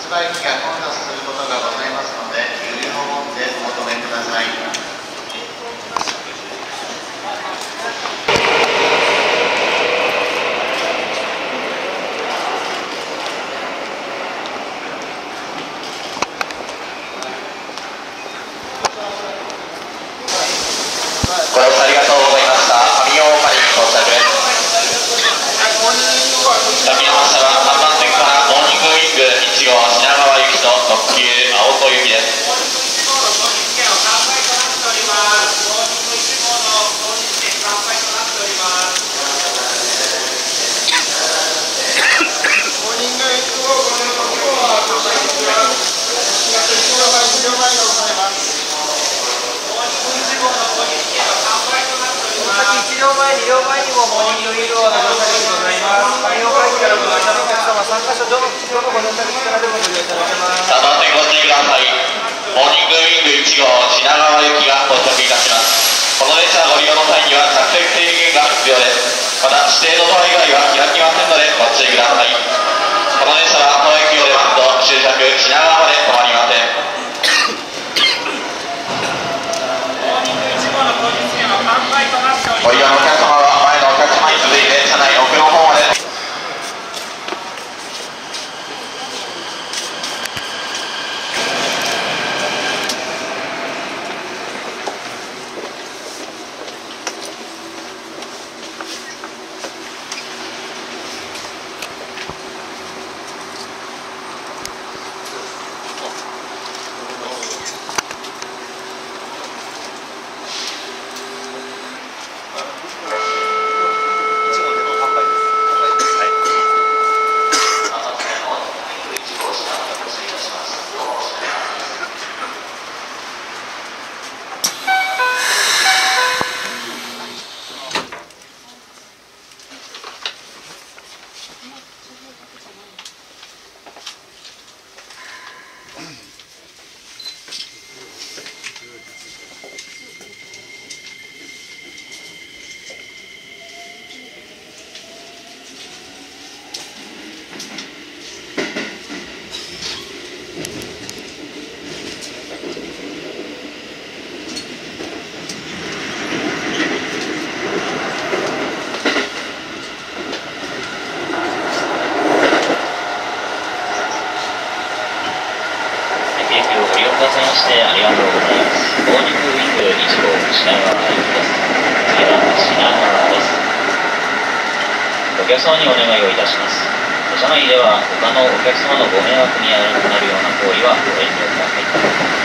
発売日が混雑することがございますので、余裕を持ってお求めください。 ご乗車ありがとうございました。上大岡に到着です。上山下は3番線からモーニングウィング1号品川行きと特急青戸行きです。 1両前、2両前にもモーニングウィングをご乗車でございます。上大岡駅からご乗車のお客様、3カ所上の基地両のご乗車口からでご利用いただけます。 3番線ご注意ください。モーニングウィング1号品川行きが到着いたします。この列車ご利用の際には着席制限が必要です。また指定のドア以外は開きませんのでご注意ください。この列車は当駅を出ますと終着品川まで止まりません。ご利用のお客様は前のお客様に続いて車内奥の方まで。 してありがとうございます。モーニングウィング1号品川行きです。次は品川です。お客様にお願いをいたします。車内では他のお客様のご迷惑になるような行為はご遠慮ください。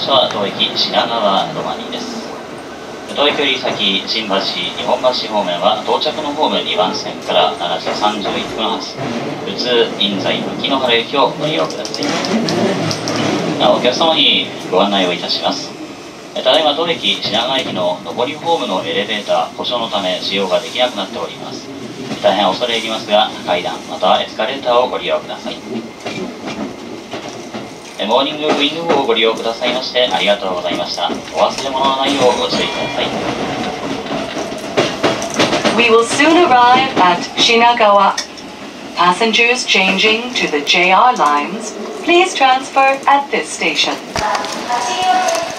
所は当駅品川止まりです。当駅より先、新橋、日本橋方面は到着のホーム2番線から7時31分発、普通、印西、牧之原行きをご利用ください。お客様にご案内をいたします。ただいま当駅品川駅の上りホームのエレベーター故障のため使用ができなくなっております。大変恐れ入りますが、階段またはエスカレーターをご利用ください。モーニングウィング号をご利用くださいましてありがとうございました。お忘れ物のないようご注意ください。 We will soon arrive at Shinagawa. Passengers changing to the JR lines, please transfer at this station.